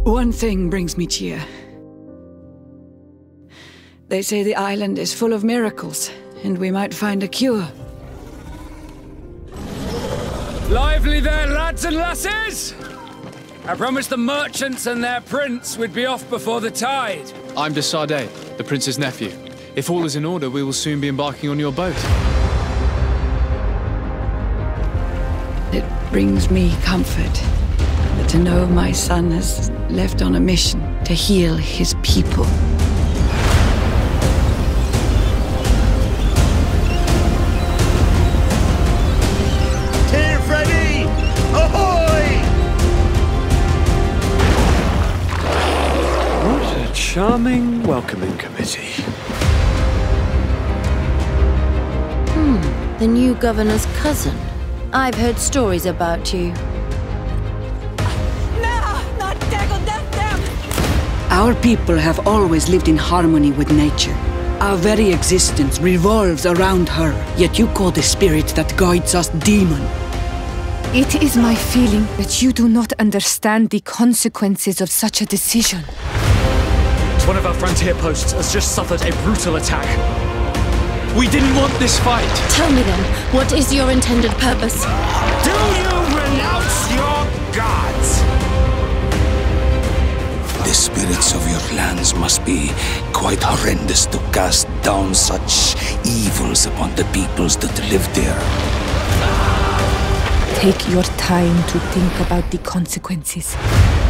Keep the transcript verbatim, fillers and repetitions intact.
One thing brings me cheer. They say the island is full of miracles, and we might find a cure. Lively there, lads and lasses! I promised the merchants and their prince we'd be off before the tide. I'm de Sade, the prince's nephew. If all is in order, we will soon be embarking on your boat. It brings me comfort to know my son has left on a mission to heal his people. Teer Fradee! Ahoy! What a charming welcoming committee. Hmm, the new governor's cousin. I've heard stories about you. Our people have always lived in harmony with nature. Our very existence revolves around her, yet you call the spirit that guides us demon. It is my feeling that you do not understand the consequences of such a decision. One of our frontier posts has just suffered a brutal attack. We didn't want this fight. Tell me then, what is your intended purpose? Do you renounce your gods? The spirits of your lands must be quite horrendous to cast down such evils upon the peoples that live there. Take your time to think about the consequences.